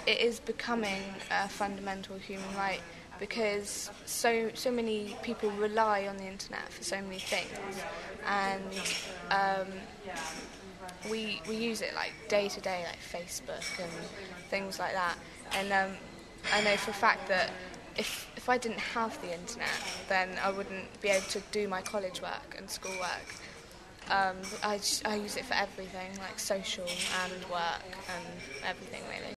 it is becoming a fundamental human right, because so many people rely on the internet for so many things, and we use it like day to day, like Facebook and things like that. And I know for a fact that if I didn't have the internet, then I wouldn't be able to do my college work and school work. I use it for everything, like social and work and everything, really.